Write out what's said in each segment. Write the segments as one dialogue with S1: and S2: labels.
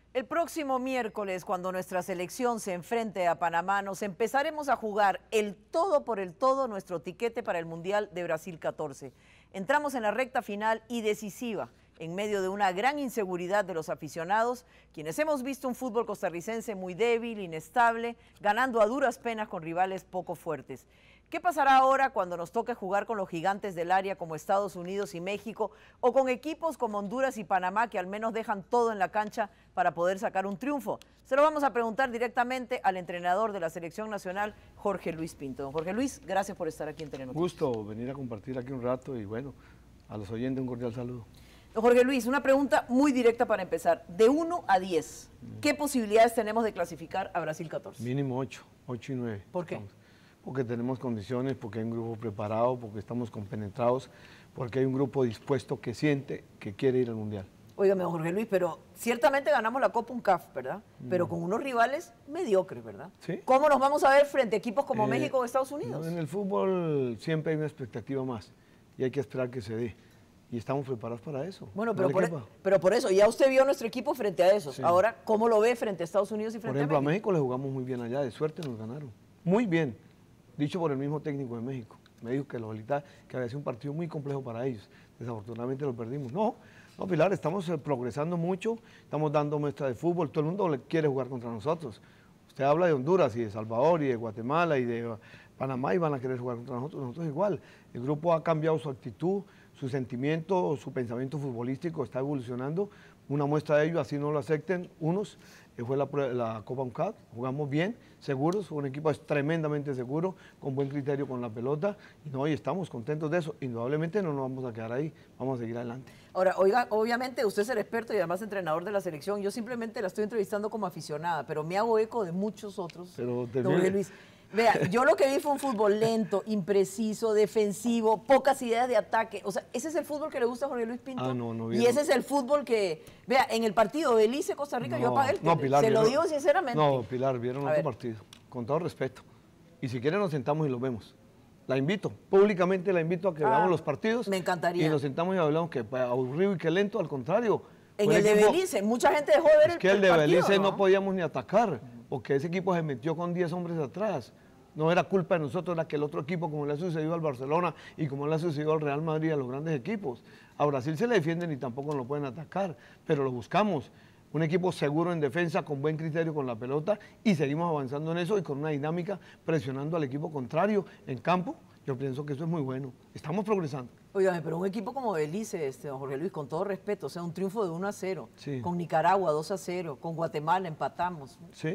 S1: El próximo miércoles, cuando nuestra selección se enfrente a Panamá, nos empezaremos a jugar el todo por el todo nuestro tiquete para el Mundial de Brasil 14. Entramos en la recta final y decisiva, en medio de una gran inseguridad de los aficionados, quienes hemos visto un fútbol costarricense muy débil, inestable, ganando a duras penas con rivales poco fuertes. ¿Qué pasará ahora cuando nos toque jugar con los gigantes del área como Estados Unidos y México o con equipos como Honduras y Panamá que al menos dejan todo en la cancha para poder sacar un triunfo? Se lo vamos a preguntar directamente al entrenador de la Selección Nacional, Jorge Luis Pinto. Don Jorge Luis, gracias por estar aquí en Telenoticias.
S2: Gusto venir a compartir aquí un rato y bueno, a los oyentes un cordial saludo.
S1: Don Jorge Luis, una pregunta muy directa para empezar. De 1 a 10, ¿qué posibilidades tenemos de clasificar a Brasil 14?
S2: Mínimo 8 y 9.
S1: ¿Por qué?
S2: Porque tenemos condiciones, porque hay un grupo preparado, porque estamos compenetrados, porque hay un grupo dispuesto que siente que quiere ir al Mundial.
S1: Óigame, don Jorge Luis, pero ciertamente ganamos la Copa UNCAF, ¿verdad? Pero con unos rivales mediocres, ¿verdad?
S2: ¿Sí?
S1: ¿Cómo nos vamos a ver frente a equipos como México o Estados Unidos?
S2: En el fútbol siempre hay una expectativa más y hay que esperar que se dé. Y estamos preparados para eso.
S1: Bueno, pero por eso, ya usted vio nuestro equipo frente a esos. Sí. Ahora, ¿cómo lo ve frente a Estados Unidos y frente a México?
S2: Por ejemplo, a México le jugamos muy bien allá, de suerte nos ganaron. Muy bien, dicho por el mismo técnico de México. Me dijo que había sido un partido muy complejo para ellos. Desafortunadamente lo perdimos. No, Pilar, estamos progresando mucho, estamos dando muestra de fútbol, todo el mundo quiere jugar contra nosotros. Usted habla de Honduras y de Salvador y de Guatemala y de Panamá y van a querer jugar contra nosotros igual. El grupo ha cambiado su actitud, su sentimiento, su pensamiento futbolístico está evolucionando. Una muestra de ello, así no lo acepten unos, fue la Copa UNCAD, jugamos bien, seguros, un equipo tremendamente seguro, con buen criterio con la pelota, y estamos contentos de eso. Indudablemente no nos vamos a quedar ahí, vamos a seguir adelante.
S1: Ahora, oiga, obviamente usted es el experto y además entrenador de la selección, yo simplemente la estoy entrevistando como aficionada, pero me hago eco de muchos otros.
S2: Pero
S1: Jorge Luis, vea, yo lo que vi fue un fútbol lento, impreciso, defensivo, pocas ideas de ataque. O sea, ¿ese es el fútbol que le gusta a Jorge Luis Pinto?
S2: No.
S1: Y ese es el fútbol que, vea, en el partido Belice-Costa Rica yo apagué el tele.
S2: Pilar,
S1: se lo digo sinceramente.
S2: No, Pilar, vieron otro partido, con todo respeto. Y si quieren nos sentamos y lo vemos. La invito, públicamente la invito a que veamos los partidos.
S1: Me encantaría.
S2: Y nos sentamos y hablamos que aburrido y que lento, al contrario.
S1: En el de Belice, mucha gente dejó de ver el partido.
S2: Es que el de Belice no podíamos ni atacar, porque ese equipo se metió con 10 hombres atrás. No era culpa de nosotros, era que el otro equipo, como le ha sucedido al Barcelona y como le ha sucedido al Real Madrid, a los grandes equipos. A Brasil se le defienden y tampoco lo pueden atacar, pero lo buscamos. Un equipo seguro en defensa, con buen criterio con la pelota, y seguimos avanzando en eso y con una dinámica presionando al equipo contrario en campo. Yo pienso que eso es muy bueno. Estamos progresando.
S1: Oigan, pero un equipo como Belice, don Jorge Luis, con todo respeto, o sea, un triunfo de 1-0,
S2: sí.
S1: Con Nicaragua 2-0, con Guatemala empatamos.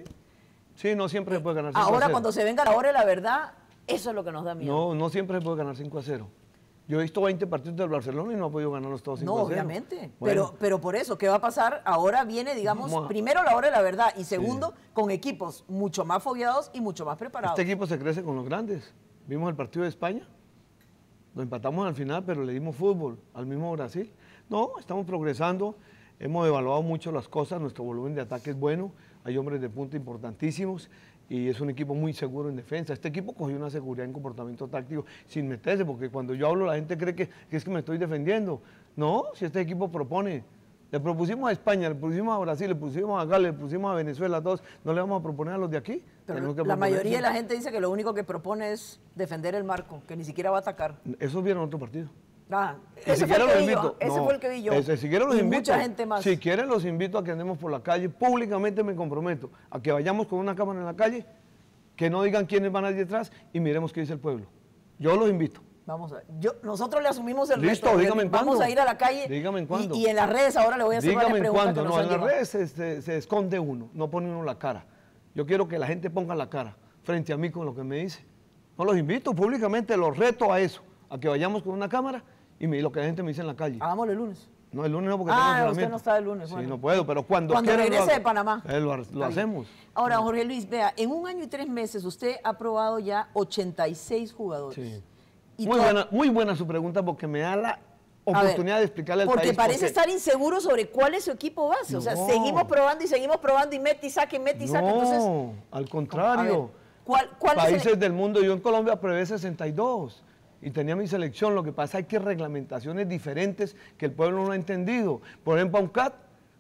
S2: Sí, no siempre se puede ganar 5-0.
S1: Ahora, cuando se venga la hora de la verdad, eso es lo que nos da miedo.
S2: No siempre se puede ganar 5-0. Yo he visto 20 partidos del Barcelona y no ha podido ganarlos todos 5-0.
S1: No, obviamente.
S2: Bueno.
S1: Pero por eso, ¿qué va a pasar? Ahora viene, digamos, primero la hora de la verdad y segundo, con equipos mucho más fogueados y mucho más preparados.
S2: Este equipo se crece con los grandes. Vimos el partido de España, lo empatamos al final, pero le dimos fútbol al mismo Brasil. No, estamos progresando, hemos evaluado mucho las cosas, nuestro volumen de ataque es bueno, hay hombres de punta importantísimos y es un equipo muy seguro en defensa. Este equipo cogió una seguridad en comportamiento táctico sin meterse, porque cuando yo hablo la gente cree que es que me estoy defendiendo. No, si este equipo propone. Le propusimos a España, le pusimos a Brasil, le pusimos a Gales, le pusimos a Venezuela, a todos. ¿No le vamos a proponer a los de aquí?
S1: Pero la mayoría de la gente dice que lo único que propone es defender el marco, que ni siquiera va a atacar.
S2: Esos vieron otro partido.
S1: Ese fue el que vi yo.
S2: Si quieren los invito.
S1: Mucha gente más.
S2: Si quieren los invito a que andemos por la calle. Públicamente me comprometo a que vayamos con una cámara en la calle, que no digan quiénes van allí detrás y miremos qué dice el pueblo. Yo los invito.
S1: Vamos a ver. Nosotros le asumimos el
S2: Listo,
S1: reto.
S2: Dígame en cuándo.
S1: Vamos a ir a la calle.
S2: Dígame en cuándo.
S1: Y en las redes ahora le voy a hacer varias preguntas.
S2: Dígame en cuándo. No, en las redes se esconde uno, no pone uno la cara. Yo quiero que la gente ponga la cara frente a mí con lo que me dice. No los invito públicamente, los reto a eso, a que vayamos con una cámara y lo que la gente me dice en la calle.
S1: Hagámoslo el lunes.
S2: No, el lunes no, porque tengo entrenamiento.
S1: Usted no está el lunes.
S2: Sí, no puedo, pero cuando
S1: regrese de Panamá.
S2: Lo hacemos.
S1: Ahora, Jorge Luis, vea, en 1 año y 3 meses usted ha probado ya 86 jugadores.
S2: Sí. Muy buena su pregunta porque me da la oportunidad de explicarle al país.
S1: Porque parece estar inseguro sobre cuál es su equipo base. No. O sea, seguimos probando y mete y saque. Entonces,
S2: al contrario.
S1: ¿Cuál
S2: países del mundo, yo en Colombia probé 62 y tenía mi selección. Lo que pasa es que hay reglamentaciones diferentes que el pueblo no ha entendido. Por ejemplo, UNCAD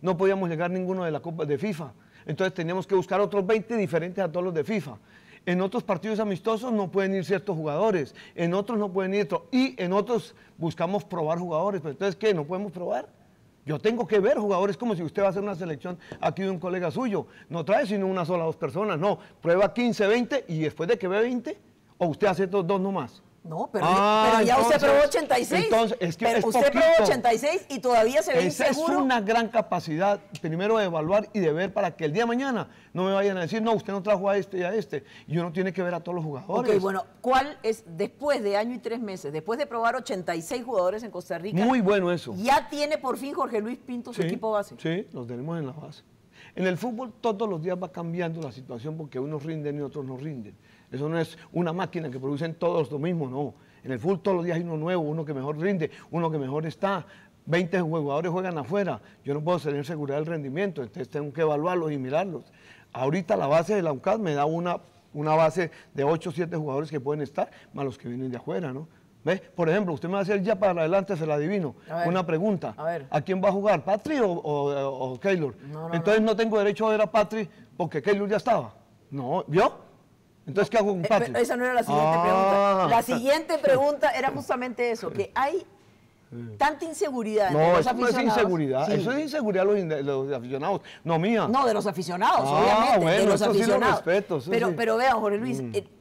S2: no podíamos llegar ninguno de la Copa de FIFA. Entonces teníamos que buscar otros 20 diferentes a todos los de FIFA. En otros partidos amistosos no pueden ir ciertos jugadores, en otros no pueden ir otros, y en otros buscamos probar jugadores. Pero entonces, ¿qué? ¿No podemos probar? Yo tengo que ver jugadores como si usted va a hacer una selección aquí de un colega suyo. No trae sino una sola o dos personas, no. Prueba 15, 20 y después de que ve 20, o usted hace dos nomás.
S1: No, pero ya usted probó 86.
S2: Entonces, es que
S1: pero
S2: es
S1: usted
S2: poquito.
S1: probó 86 y todavía se ve
S2: Esa
S1: inseguro.
S2: es una gran capacidad, primero de evaluar y de ver para que el día de mañana no me vayan a decir, no, usted no trajo a este y a este. Y uno tiene que ver a todos los jugadores.
S1: Ok, bueno, ¿cuál es, después de año y 3 meses, después de probar 86 jugadores en Costa Rica?
S2: Muy bueno eso.
S1: Ya tiene por fin Jorge Luis Pinto su equipo base.
S2: Sí, los tenemos en la base. En el fútbol todos los días va cambiando la situación porque unos rinden y otros no rinden. Eso no es una máquina que producen todos lo mismo, no. En el fútbol todos los días hay uno nuevo, uno que mejor rinde, uno que mejor está. 20 jugadores juegan afuera. Yo no puedo tener seguridad del rendimiento, entonces tengo que evaluarlos y mirarlos. Ahorita la base de la UNCAD me da una base de 8 o 7 jugadores que pueden estar, más los que vienen de afuera, ¿no? ¿Ve? Por ejemplo, usted me va a hacer ya para adelante, se la adivino. Una pregunta. ¿A quién va a jugar? ¿Patri o Keylor? Entonces no tengo derecho a ver a Patri porque Keylor ya estaba. No, ¿vio? Entonces, ¿qué hago con Patri?
S1: Esa no era la siguiente pregunta. La siguiente pregunta era justamente eso, que hay tanta inseguridad entre los aficionados.
S2: No, eso no es inseguridad. Sí. Eso es inseguridad de los aficionados, no mía.
S1: No, de los aficionados, obviamente,
S2: bueno,
S1: de los
S2: eso
S1: aficionados.
S2: Sí lo respeto,
S1: pero vean, Jorge Luis,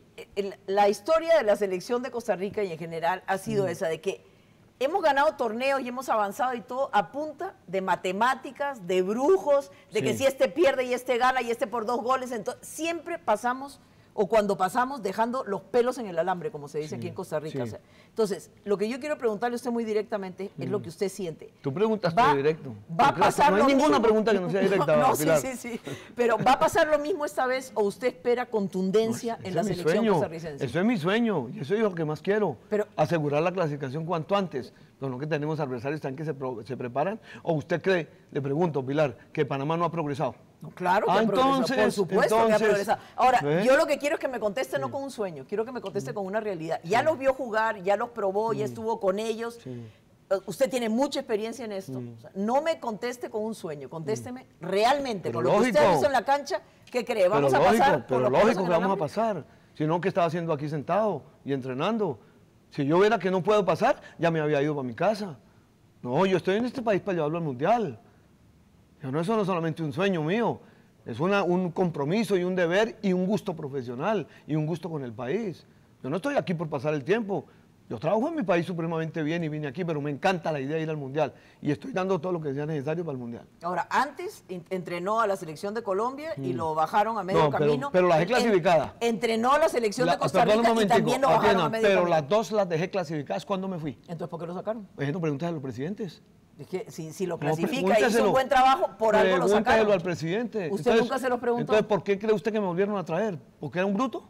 S1: la historia de la selección de Costa Rica y en general ha sido esa, de que hemos ganado torneos y hemos avanzado y todo a punta de matemáticas, de brujos, de que si este pierde y este gana y este por 2 goles, entonces siempre pasamos, o cuando pasamos, dejando los pelos en el alambre, como se dice aquí en Costa Rica. O sea, entonces, lo que yo quiero preguntarle a usted muy directamente es lo que usted siente.
S2: Tú preguntas directo.
S1: ¿Va a pasar
S2: no
S1: lo
S2: hay
S1: mismo?
S2: ninguna pregunta que no sea directa,
S1: no,
S2: Pilar.
S1: sí. Pero ¿va a pasar lo mismo esta vez o usted espera contundencia en la selección costarricense?
S2: Eso es mi sueño y eso es lo que más quiero. Asegurar la clasificación cuanto antes. Pero no que tenemos adversarios tan que se preparan. ¿O usted cree, le pregunto, Pilar, que Panamá no ha progresado?
S1: No, claro que ha progresado, por supuesto que ha progresado. Ahora, yo lo que quiero es que me conteste no con un sueño, quiero que me conteste con una realidad. Ya los vio jugar, ya los probó, ya estuvo con ellos. Usted tiene mucha experiencia en esto. O sea, no me conteste con un sueño, contésteme realmente, con lo que usted ha visto en la cancha, ¿qué cree? ¿Vamos a pasar?
S2: Pero lógico que vamos a pasar. Si no, ¿qué estaba haciendo aquí sentado y entrenando? Si yo viera que no puedo pasar, ya me había ido para mi casa. No, yo estoy en este país para llevarlo al Mundial. Eso no es solamente un sueño mío, es un compromiso y un deber y un gusto profesional y un gusto con el país. Yo no estoy aquí por pasar el tiempo. Yo trabajo en mi país supremamente bien y vine aquí, pero me encanta la idea de ir al Mundial y estoy dando todo lo que sea necesario para el Mundial.
S1: Ahora, antes entrenó a la selección de Colombia y lo bajaron a medio camino.
S2: Pero la dejé clasificada.
S1: Entrenó a la selección de Costa Rica y también lo bajaron a medio camino.
S2: Pero las dos las dejé clasificadas cuando me fui.
S1: Entonces, ¿por qué lo sacaron?
S2: Bueno, pregúntale a los presidentes.
S1: Es que si lo clasifica y hizo un buen trabajo, por algo lo sacaron.
S2: Pregúntelo al presidente.
S1: ¿Usted nunca se los preguntó?
S2: Entonces, ¿por qué cree usted que me volvieron a traer? ¿Porque era un bruto?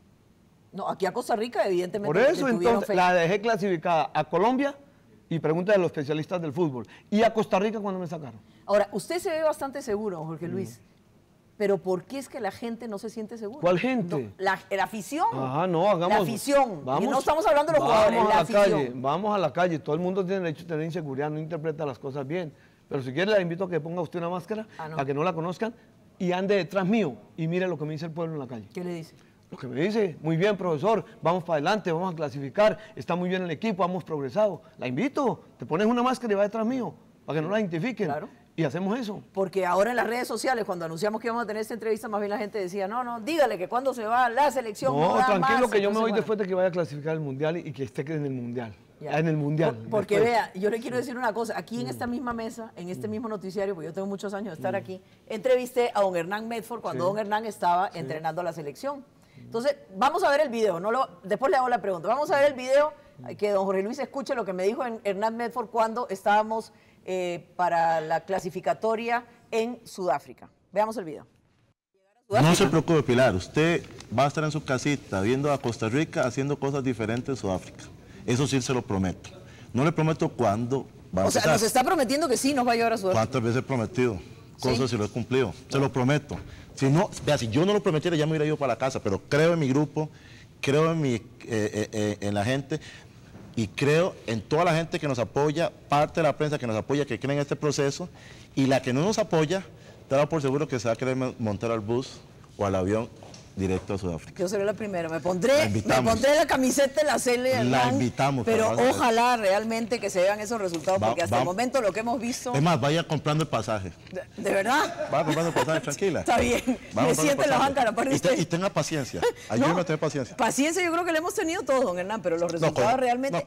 S1: No, aquí a Costa Rica, evidentemente.
S2: Por eso, entonces, la dejé clasificada a Colombia y pregúntale a los especialistas del fútbol. Y a Costa Rica cuando me sacaron.
S1: Ahora, usted se ve bastante seguro, Jorge Luis. Pero ¿por qué es que la gente no se siente segura?
S2: ¿Cuál gente?
S1: No, la afición.
S2: No, hagamos.
S1: La afición. Vamos, y no estamos hablando de los jugadores, la afición.
S2: Vamos a la calle. Todo el mundo tiene derecho a tener inseguridad, no interpreta las cosas bien. Pero si quiere, le invito a que ponga usted una máscara para que no la conozcan y ande detrás mío y mire lo que me dice el pueblo en la calle.
S1: ¿Qué le dice?
S2: Lo que me dice, muy bien, profesor, vamos para adelante, vamos a clasificar, está muy bien el equipo, hemos progresado. La invito, te pones una máscara y va detrás mío, para que no la identifiquen.
S1: Claro.
S2: Y hacemos eso.
S1: Porque ahora en las redes sociales, cuando anunciamos que íbamos a tener esta entrevista, más bien la gente decía, no, dígale que cuando se va la selección
S2: no da tranquilo, más, que yo me voy después de que vaya a clasificar el Mundial y que esté en el Mundial. En el Mundial.
S1: Porque vea, yo le quiero decir una cosa, aquí en esta misma mesa, en este mismo noticiario, porque yo tengo muchos años de estar aquí, entrevisté a don Hernán Medford cuando don Hernán estaba entrenando a la selección. Entonces, vamos a ver el video, después le hago la pregunta. Vamos a ver el video, que don Jorge Luis escuche lo que me dijo Hernán Medford cuando estábamos para la clasificatoria en Sudáfrica. Veamos el video.
S3: No se preocupe, Pilar, usted va a estar en su casita viendo a Costa Rica haciendo cosas diferentes en Sudáfrica. Eso sí se lo prometo. No le prometo cuándo va a empezar.
S1: O sea, nos está prometiendo que sí nos va a llevar a Sudáfrica.
S3: ¿Cuántas veces he prometido? Cosas sí lo he cumplido, se lo prometo. Si no, vea, si yo no lo prometiera ya me hubiera ido para la casa, pero creo en mi grupo, creo en la gente y creo en toda la gente que nos apoya, parte de la prensa que nos apoya, que cree en este proceso Y la que no nos apoya, te da por seguro que se va a querer montar al bus o al avión directo a Sudáfrica.
S1: Yo seré la primera. Me pondré la camiseta de la Cele.
S3: La invitamos.
S1: Pero ojalá realmente que se vean esos resultados, porque hasta el momento lo que hemos visto...
S3: Es más, vaya comprando el pasaje.
S1: ¿De verdad?
S3: Vaya comprando el pasaje, tranquila.
S1: Está bien. Me siento en la banca, la parte
S3: y tenga paciencia. Ayúdame a tener paciencia.
S1: Paciencia yo creo que le hemos tenido todos, don Hernán, pero los resultados realmente...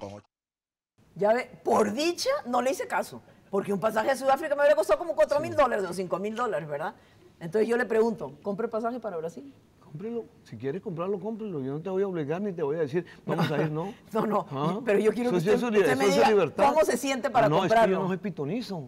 S1: Ya ve, por dicha no le hice caso, porque un pasaje a Sudáfrica me habría costado como $4.000 o $5.000, ¿verdad? Entonces yo le pregunto, ¿compre pasaje para Brasil?
S2: Cómprelo. Si quieres comprarlo, cómprelo. Yo no te voy a obligar ni te voy a decir, vamos a ir, ¿no?
S1: No, pero yo quiero que usted me diga cómo se siente para comprarlo.
S2: No, es que yo no soy pitonizo.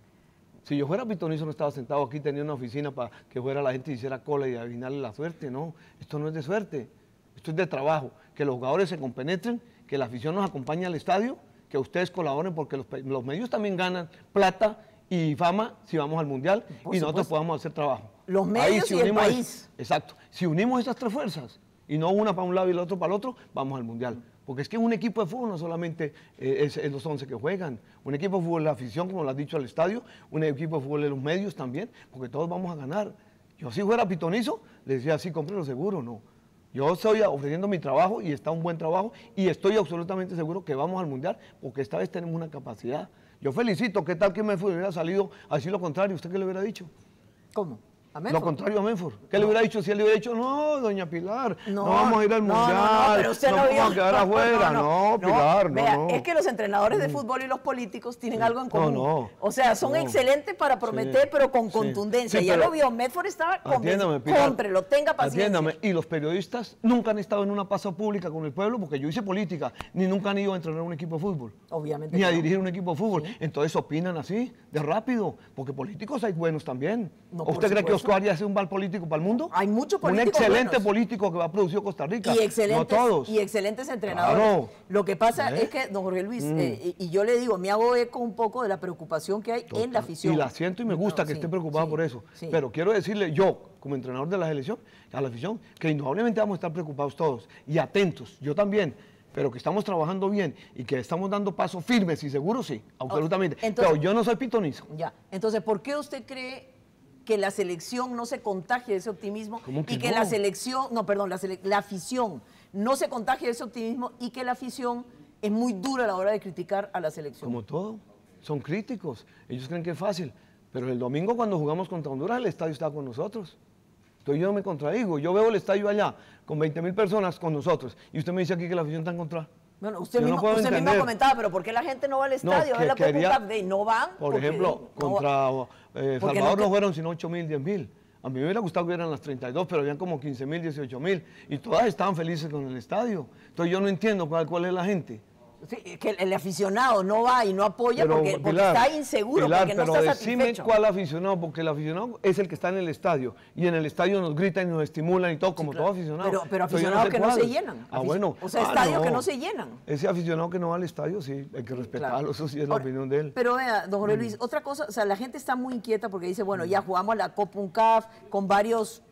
S2: Si yo fuera pitonizo no estaba sentado aquí, tenía una oficina para que fuera la gente y hiciera cola y adivinarle la suerte. No, esto no es de suerte, esto es de trabajo. Que los jugadores se compenetren, que la afición nos acompañe al estadio, que ustedes colaboren porque los medios también ganan plata y fama si vamos al Mundial y nosotros podamos hacer trabajo.
S1: Los medios y el país.
S2: Exacto. Si unimos esas tres fuerzas y no una para un lado y la otra para el otro, vamos al Mundial. Porque es que un equipo de fútbol no solamente es los 11 que juegan. Un equipo de fútbol es la afición, como lo has dicho, al estadio. Un equipo de fútbol es los medios también, porque todos vamos a ganar. Yo si fuera pitonizo, le decía así, cómprelo seguro, no. Yo estoy ofreciendo mi trabajo y está un buen trabajo y estoy absolutamente seguro que vamos al Mundial porque esta vez tenemos una capacidad. Yo felicito, ¿qué tal que Medford hubiera salido a decir lo contrario? ¿Usted qué le hubiera dicho?
S1: ¿Cómo?
S2: Lo contrario a Medford. ¿Qué le hubiera dicho si él le hubiera dicho, no, doña Pilar, no vamos a ir al Mundial,
S1: pero usted
S2: no vamos a quedar afuera? No, Pilar,
S1: vea,
S2: no.
S1: Es que los entrenadores de fútbol y los políticos tienen algo en común. O sea, son excelentes para prometer, pero con contundencia. Ya lo vio, Medford estaba convencido. Cómprelo, tenga paciencia.
S2: Atiéndame, y los periodistas nunca han estado en una plaza pública con el pueblo, porque yo hice política, ni nunca han ido a entrenar un equipo de fútbol.
S1: Obviamente.
S2: Ni a dirigir un equipo de fútbol. Sí. Entonces opinan así, de rápido, porque políticos hay buenos también. ¿Usted cree que Oscar Arias es un mal político para el mundo?
S1: Hay muchos políticos
S2: un excelente político que va a producir Costa Rica.
S1: No
S2: todos.
S1: Y excelentes entrenadores.
S2: Claro.
S1: Lo que pasa es que, don Jorge Luis, y yo le digo, me hago eco un poco de la preocupación que hay en la afición.
S2: Y la siento y me gusta que esté preocupado por eso. Pero quiero decirle yo, como entrenador de la selección, a la afición, que indudablemente vamos a estar preocupados todos y atentos. Yo también. Pero que estamos trabajando bien y que estamos dando pasos firmes y seguros, sí, absolutamente. Entonces, pero yo no soy pitonizo.
S1: Ya. Entonces, ¿por qué usted cree que la selección no se contagie de ese optimismo y que la selección, la afición no se contagie de ese optimismo y que la afición es muy dura a la hora de criticar a la selección?
S2: Como todo, son críticos, ellos creen que es fácil, pero el domingo cuando jugamos contra Honduras el estadio estaba con nosotros. Entonces yo no me contradigo, yo veo el estadio allá con 20.000 personas con nosotros y usted me dice aquí que la afición está en contra.
S1: Bueno, usted mismo comentaba, pero ¿por qué la gente no va al estadio?
S2: No,
S1: no van.
S2: Por ejemplo, contra Salvador no fueron sino 8.000, 10.000. A mí me hubiera gustado que hubieran las 32, pero habían como 15.000, 18.000. Y todas estaban felices con el estadio. Entonces yo no entiendo cuál es la gente.
S1: Sí, que el aficionado no va y no apoya porque está inseguro, porque no está satisfecho.
S2: Decime cuál aficionado, porque el aficionado es el que está en el estadio. Y en el estadio nos gritan y nos estimulan y todo, como todo aficionado.
S1: Pero aficionados que no se llenan.
S2: Bueno.
S1: O sea, estadios que no se llenan.
S2: Ese aficionado que no va al estadio, sí, hay que respetarlo, eso sí es la opinión de él.
S1: Pero vea, don Jorge Luis, otra cosa, o sea, la gente está muy inquieta porque dice, bueno, ya jugamos la Copa UNCAF con varios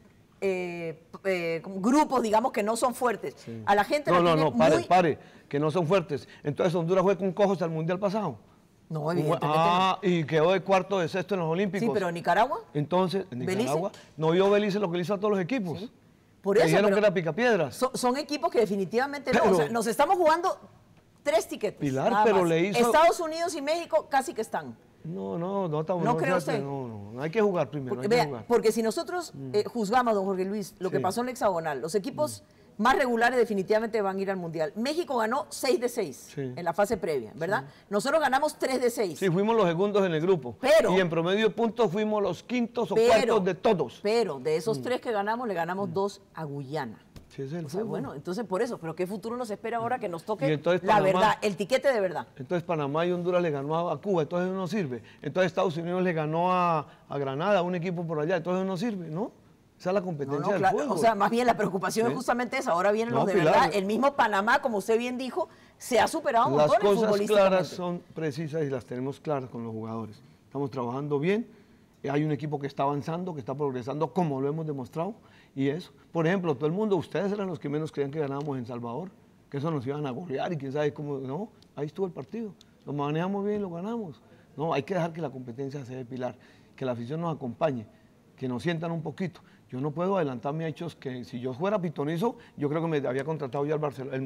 S1: grupos, digamos, que no son fuertes. Sí. A la gente
S2: pare, que no son fuertes. Entonces Honduras fue con cojos al Mundial pasado.
S1: No, evidentemente no.
S2: Y quedó de cuarto de sexto en los Olímpicos.
S1: Sí, pero Nicaragua.
S2: Entonces, en Nicaragua no vio Belice lo que le hizo a todos los equipos.
S1: Sí. Por eso,
S2: dijeron que era picapiedras.
S1: Son equipos que definitivamente no. O sea, nos estamos jugando 3 tiquetes.
S2: Pilar, pero le hizo...
S1: Estados Unidos y México casi que están.
S2: No estamos.
S1: ¿No cree usted?
S2: No, hay que jugar primero.
S1: Porque si nosotros juzgamos, don Jorge Luis, lo que pasó en el hexagonal, los equipos más regulares definitivamente van a ir al Mundial. México ganó 6 de 6 en la fase previa, ¿verdad? Sí. Nosotros ganamos 3 de 6.
S2: Sí, fuimos los segundos en el grupo. Y en promedio de puntos fuimos los quintos o cuartos de todos.
S1: Pero de esos 3 que ganamos, le ganamos 2 a Guyana.
S2: Sí, es el fútbol.
S1: Bueno, entonces por eso, pero ¿qué futuro nos espera ahora que nos toque la verdad, el tiquete de verdad?
S2: Entonces Panamá y Honduras le ganó a Cuba, entonces no sirve. Entonces Estados Unidos le ganó a Granada, un equipo por allá, entonces no sirve, ¿no? Esa es la competencia del fútbol.
S1: O sea, más bien la preocupación es justamente esa. Ahora vienen los de verdad. El mismo Panamá, como usted bien dijo, se ha superado montones futbolísticamente.
S2: Las cosas claras son precisas y las tenemos claras con los jugadores. Estamos trabajando bien. Hay un equipo que está avanzando, que está progresando, como lo hemos demostrado. Y eso. Por ejemplo, todo el mundo, ustedes eran los que menos creían que ganábamos en Salvador, que eso nos iban a golear y quién sabe cómo. No, ahí estuvo el partido. Lo manejamos bien y lo ganamos. No, hay que dejar que la competencia se dé, Pilar. que la afición nos acompañe, que nos sientan un poquito. Yo no puedo adelantarme a hechos que si yo fuera pitonizo, yo creo que me había contratado ya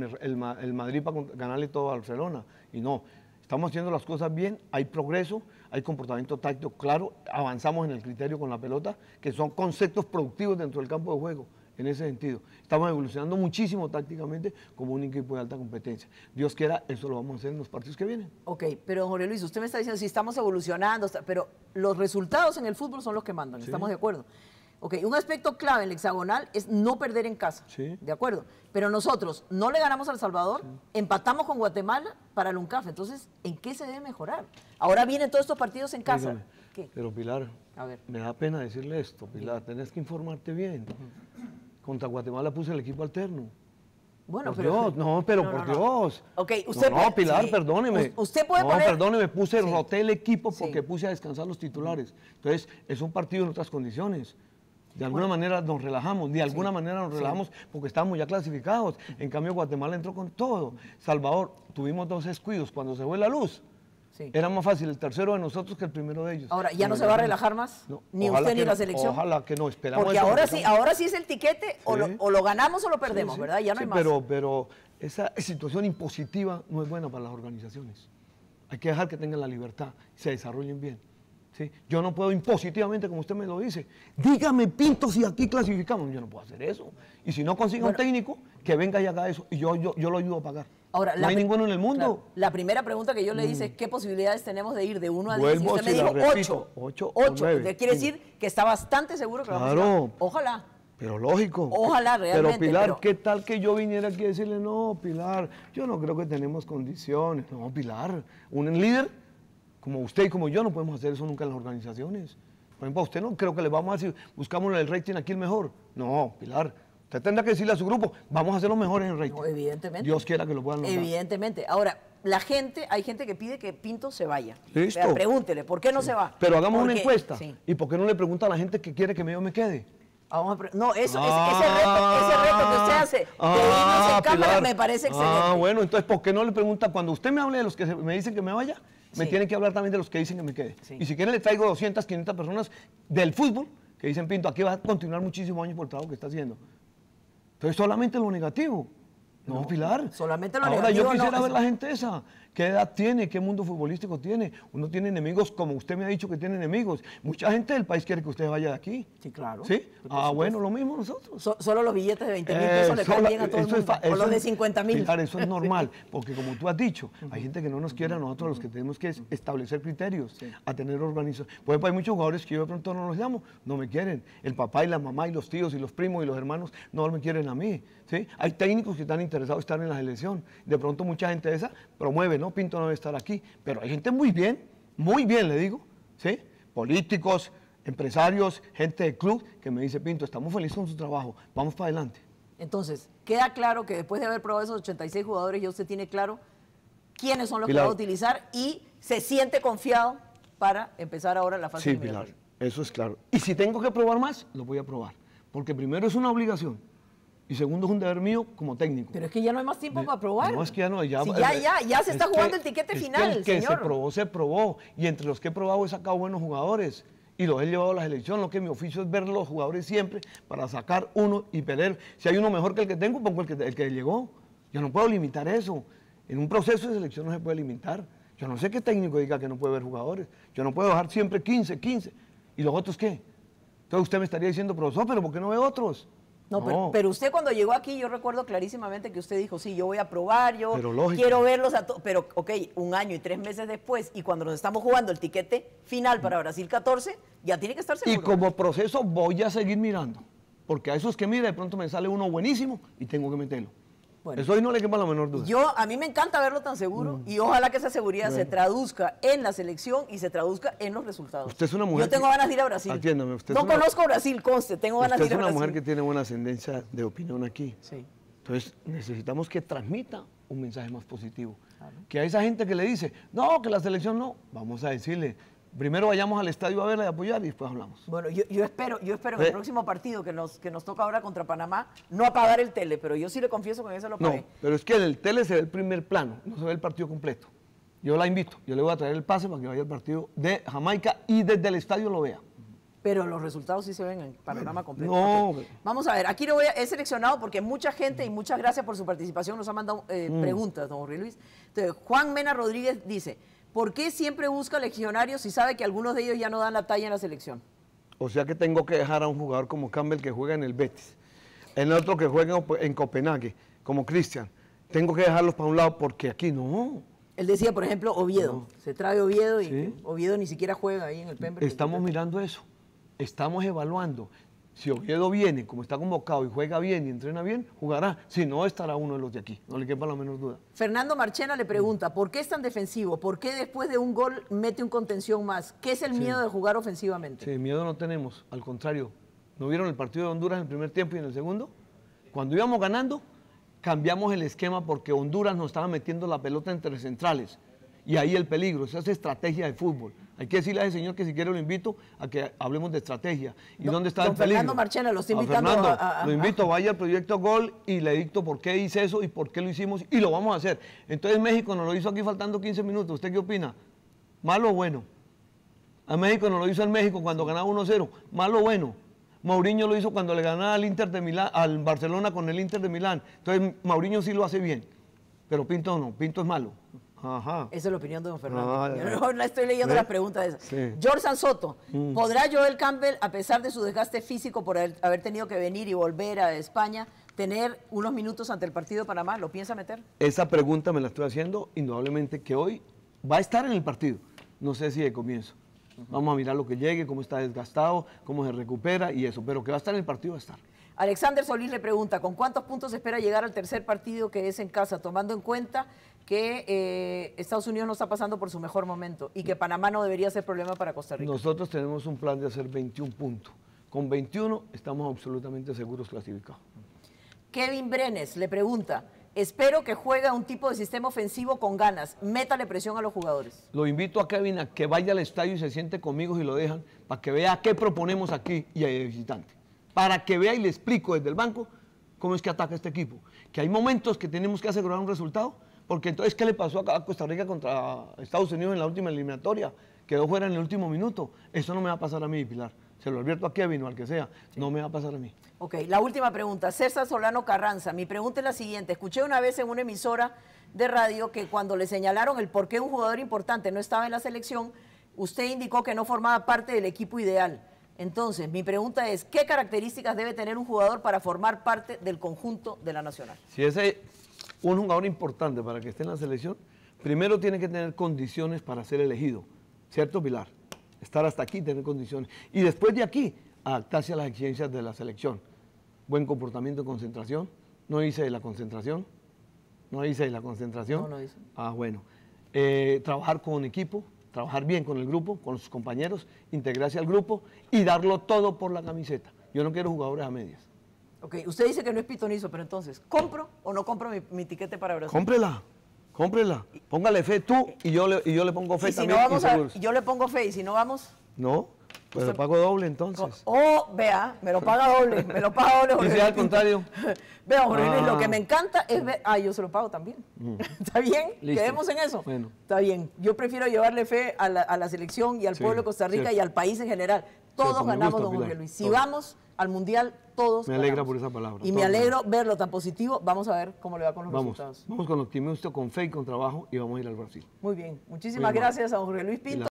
S2: el Madrid para ganarle todo a Barcelona. Y no, estamos haciendo las cosas bien, hay progreso, hay comportamiento táctico claro, avanzamos en el criterio con la pelota, que son conceptos productivos dentro del campo de juego. En ese sentido, estamos evolucionando muchísimo tácticamente como un equipo de alta competencia. Dios quiera, eso lo vamos a hacer en los partidos que vienen.
S1: Ok, pero Jorge Luis, usted me está diciendo, sí, estamos evolucionando, pero los resultados en el fútbol son los que mandan, sí. ¿Estamos de acuerdo? Ok, un aspecto clave en el hexagonal es no perder en casa,
S2: sí.
S1: ¿De acuerdo? Pero nosotros no le ganamos a El Salvador, sí. Empatamos con Guatemala para el UNCAF, entonces, ¿en qué se debe mejorar? Ahora vienen todos estos partidos en casa.
S2: Dígame,
S1: ¿qué?
S2: Pero Pilar,
S1: a ver.
S2: Me da pena decirle esto, Pilar, tenés que informarte bien. Contra Guatemala puse el equipo alterno.
S1: Bueno,
S2: por
S1: pero...
S2: Dios, no, pero por Dios.
S1: Ok, usted...
S2: No, Pilar, sí. Perdóneme.
S1: Usted puede poner...
S2: No, perdóneme, roté el equipo porque
S1: sí.
S2: Puse a descansar los titulares. Entonces, es un partido en otras condiciones. De alguna manera nos relajamos, de alguna manera nos relajamos porque estábamos ya clasificados. En cambio, Guatemala entró con todo. Salvador, tuvimos 2 descuidos. Cuando se fue la luz, era más fácil el tercero de nosotros que el primero de ellos.
S1: Ahora, ¿ya no se va a relajar más?
S2: No,
S1: ni usted ni la selección.
S2: Ojalá que no, esperamos.
S1: Porque ahora sí es el tiquete, sí. o lo ganamos o lo perdemos, ¿verdad? Ya no hay más.
S2: Pero esa situación impositiva no es buena para las organizaciones. Hay que dejar que tengan la libertad, se desarrollen bien. ¿Sí? Yo no puedo impositivamente, como usted me lo dice, dígame, Pinto, si aquí clasificamos. Yo no puedo hacer eso. Y si no consigo un técnico, que venga y haga eso. Y yo lo ayudo a pagar.
S1: Ahora,
S2: no hay ninguno en el mundo.
S1: Claro, la primera pregunta que yo le hice es ¿qué posibilidades tenemos de ir de 1 a 10?
S2: Vuelvo,
S1: Y usted me dijo 8.
S2: 8.
S1: Quiere decir que está bastante seguro que vamos a ganar. Ojalá.
S2: Pero lógico.
S1: Ojalá, realmente.
S2: Pero Pilar, ¿qué tal que yo viniera aquí a decirle, no, Pilar, yo no creo que tenemos condiciones? No, Pilar, un líder como usted y como yo no podemos hacer eso nunca en las organizaciones. Por ejemplo, a usted no creo que le vamos a decir, buscamos el rating aquí el mejor. No, Pilar, usted tendrá que decirle a su grupo, vamos a hacer los mejores en el rating.
S1: No, evidentemente.
S2: Dios quiera que lo puedan lograr.
S1: Evidentemente. Ahora, hay gente que pide que Pinto se vaya.
S2: Listo.
S1: O sea, pregúntele, ¿por qué no se va?
S2: Pero hagamos una encuesta. Sí. ¿Y por qué no le pregunta a la gente que quiere que yo me quede?
S1: No, ese reto que usted hace de irnos en cámara me parece excelente.
S2: Bueno, entonces, ¿por qué no le pregunta? Cuando usted me hable de los que me dicen que me vaya, me tiene que hablar también de los que dicen que me quede. Sí. Y si quiere le traigo 200, 500 personas del fútbol que dicen, Pinto, aquí va a continuar muchísimos años por el trabajo que está haciendo. Entonces, solamente lo negativo. No, Pilar.
S1: Solamente lo
S2: negativo. Ahora, yo quisiera ver
S1: eso.
S2: La gente esa. ¿Qué edad tiene? ¿Qué mundo futbolístico tiene? Uno tiene enemigos, como usted me ha dicho que tiene enemigos. Mucha gente del país quiere que usted vaya de aquí.
S1: Sí, claro.
S2: ¿Sí? Bueno, lo mismo nosotros.
S1: Solo los billetes de 20.000 pesos le caen bien a todo el mundo. O los de 50.000.
S2: Pilar, eso es normal, porque como tú has dicho, hay gente que no nos quiere a nosotros, los que tenemos que establecer criterios, a tener organización. Por ejemplo, hay muchos jugadores que yo de pronto no los llamo, no me quieren. El papá y la mamá y los tíos y los primos y los hermanos no me quieren a mí. ¿Sí? Hay técnicos que están interesados en estar en la selección. De pronto mucha gente de esa promueve, no, Pinto no debe estar aquí. Pero hay gente muy bien, le digo, ¿sí? Políticos, empresarios, gente de club que me dice, Pinto, estamos felices con su trabajo, vamos para adelante.
S1: Entonces, queda claro que después de haber probado esos 86 jugadores, ya usted tiene claro quiénes son los que va a utilizar y se siente confiado para empezar ahora la fase eliminatoria.
S2: Sí, Pilar, eso es claro. Y si tengo que probar más, lo voy a probar. Porque primero es una obligación. Y segundo es un deber mío como técnico.
S1: Pero es que ya no hay más tiempo para probar.
S2: No, es que ya no.
S1: Ya se está jugando el tiquete final,
S2: el que se probó. Y entre los que he probado he sacado buenos jugadores. Y los he llevado a la selección. Lo que mi oficio es ver los jugadores siempre para sacar uno y perder. Si hay uno mejor que el que tengo, pongo el que llegó. Yo no puedo limitar eso. En un proceso de selección no se puede limitar. Yo no sé qué técnico diga que no puede ver jugadores. Yo no puedo dejar siempre 15. ¿Y los otros qué? Entonces usted me estaría diciendo, profesor, ¿pero por qué no ve otros?
S1: No, pero usted cuando llegó aquí, yo recuerdo clarísimamente que usted dijo, sí, yo voy a probar, yo quiero verlos a todos. Pero, ok, 1 año y 3 meses después, y cuando nos estamos jugando el tiquete final para Brasil 14, ya tiene que estar seguro.
S2: Y como proceso voy a seguir mirando, porque a esos que mira, de pronto me sale uno buenísimo y tengo que meterlo. Bueno, eso ahí no le quepa la menor duda.
S1: A mí me encanta verlo tan seguro y ojalá que esa seguridad se traduzca en la selección y se traduzca en los resultados.
S2: Usted es una mujer.
S1: Yo tengo ganas de ir a Brasil.
S2: Atiéndame, usted
S1: no conozco Brasil, conste, tengo ganas de ir a Brasil.
S2: Usted es una mujer que tiene buena ascendencia de opinión aquí.
S1: Sí.
S2: Entonces necesitamos que transmita un mensaje más positivo. Claro. Que a esa gente que le dice, no, que la selección no, vamos a decirle, primero vayamos al estadio a verla y apoyar y después hablamos.
S1: Bueno, yo espero en el próximo partido que nos toca ahora contra Panamá, no apagar el tele, pero yo sí le confieso que eso lo pagué.
S2: No, pero es que en el tele se ve el primer plano, no se ve el partido completo. Yo la invito, yo le voy a traer el pase para que vaya al partido de Jamaica y desde el estadio lo vea.
S1: Pero los resultados sí se ven en el panorama completo.
S2: No.
S1: Okay. Vamos a ver, aquí he seleccionado porque mucha gente, y muchas gracias por su participación, nos ha mandado preguntas, don Jorge Luis. Entonces, Juan Mena Rodríguez dice, ¿por qué siempre busca legionarios si sabe que algunos de ellos ya no dan la talla en la selección?
S2: O sea que tengo que dejar a un jugador como Campbell que juega en el Betis, el otro que juega en Copenhague, como Cristian. Tengo que dejarlos para un lado porque aquí no.
S1: Él decía, por ejemplo, Oviedo. No. Se trae Oviedo y
S2: ¿sí?
S1: Oviedo ni siquiera juega ahí en el Pemberton.
S2: Estamos mirando eso, estamos evaluando. Si Oviedo viene, como está convocado y juega bien y entrena bien, jugará. Si no, estará uno de los de aquí, no le quepa la menor duda.
S1: Fernando Marchena le pregunta, ¿por qué es tan defensivo? ¿Por qué después de un gol mete un contención más? ¿Qué es el miedo de jugar ofensivamente?
S2: Sí, miedo no tenemos, al contrario. ¿No vieron el partido de Honduras en el primer tiempo y en el segundo? Cuando íbamos ganando, cambiamos el esquema porque Honduras nos estaba metiendo la pelota entre centrales. Y ahí el peligro, esa es estrategia de fútbol. Hay que decirle a ese señor que si quiere lo invito a que hablemos de estrategia. ¿Y dónde está el peligro?
S1: Fernando Marchena lo está invitando
S2: Fernando, lo invito, vaya al proyecto Gol y le dicto por qué hice eso y por qué lo hicimos y lo vamos a hacer. Entonces México nos lo hizo aquí faltando 15 minutos. ¿Usted qué opina? ¿Malo o bueno? A México nos lo hizo en México cuando ganaba 1-0. ¿Malo o bueno? Mourinho lo hizo cuando le ganaba al Inter de Milán, al Barcelona con el Inter de Milán. Entonces Mourinho sí lo hace bien, pero Pinto no, Pinto es malo. Ajá.
S1: Esa es la opinión de don Fernando. Yo no estoy leyendo las preguntas de esas.
S2: Sí.
S1: George Sansoto, ¿podrá Joel Campbell, a pesar de su desgaste físico por haber tenido que venir y volver a España, tener unos minutos ante el partido de Panamá? ¿Lo piensa meter?
S2: Esa pregunta me la estoy haciendo, indudablemente que hoy va a estar en el partido. No sé si de comienzo. Vamos a mirar lo que llegue, cómo está desgastado, cómo se recupera y eso, pero que va a estar en el partido, va a estar.
S1: Alexander Solís le pregunta, ¿con cuántos puntos espera llegar al tercer partido que es en casa, tomando en cuenta que Estados Unidos no está pasando por su mejor momento y que Panamá no debería ser problema para Costa Rica?
S2: Nosotros tenemos un plan de hacer 21 puntos. Con 21 estamos absolutamente seguros clasificados.
S1: Kevin Brenes le pregunta, espero que juegue un tipo de sistema ofensivo con ganas, métale presión a los jugadores.
S2: Lo invito a Kevin a que vaya al estadio y se siente conmigo si lo dejan, para que vea qué proponemos aquí y hay visitante. Para que vea y le explico desde el banco cómo es que ataca este equipo. Que hay momentos que tenemos que asegurar un resultado, porque entonces, ¿qué le pasó a Costa Rica contra Estados Unidos en la última eliminatoria? Quedó fuera en el último minuto. Eso no me va a pasar a mí, Pilar. Se lo advierto a Kevin o al que sea. Sí. No me va a pasar a mí.
S1: Ok, la última pregunta. César Solano Carranza. Mi pregunta es la siguiente. Escuché una vez en una emisora de radio que cuando le señalaron el por qué un jugador importante no estaba en la selección, usted indicó que no formaba parte del equipo ideal. Entonces, mi pregunta es, ¿qué características debe tener un jugador para formar parte del conjunto de la Nacional?
S2: Si ese un jugador importante para que esté en la selección, primero tiene que tener condiciones para ser elegido, ¿cierto, Pilar? Estar hasta aquí, tener condiciones. Y después de aquí, adaptarse a las exigencias de la selección. Buen comportamiento de concentración. ¿No hice la concentración? ¿No hice la concentración?
S1: No, no hice.
S2: Ah, bueno. Trabajar con equipo, trabajar bien con el grupo, con sus compañeros, integrarse al grupo y darlo todo por la camiseta. Yo no quiero jugadores a medias.
S1: Ok, usted dice que no es pitonizo, pero entonces, ¿compro o no compro mi tiquete para Brasil?
S2: Cómprela, cómprela. Póngale fe tú y yo le pongo fe
S1: ¿Y si
S2: también.
S1: No vamos yo le pongo fe y si no vamos...
S2: No, pues lo pago doble entonces.
S1: Oh, vea, me lo paga doble, me lo paga doble.
S2: ¿Y si es al contrario?
S1: Vea, Jorge Luis, lo que me encanta es ver... Ah, yo se lo pago también. ¿Está bien?
S2: Listo.
S1: Quedemos en eso.
S2: Bueno.
S1: Está bien. Yo prefiero llevarle fe a la selección y al pueblo de Costa Rica y al país en general. Todos ganamos, don Jorge Luis. Si vamos al Mundial, todos
S2: me alegra
S1: ganamos.
S2: por esa palabra.
S1: Y me alegro verlo tan positivo. Vamos a ver cómo le va con los resultados.
S2: Vamos con optimismo, con fe y con trabajo y vamos a ir al Brasil.
S1: Muy bien. Muchísimas gracias a don Jorge Luis Pinto.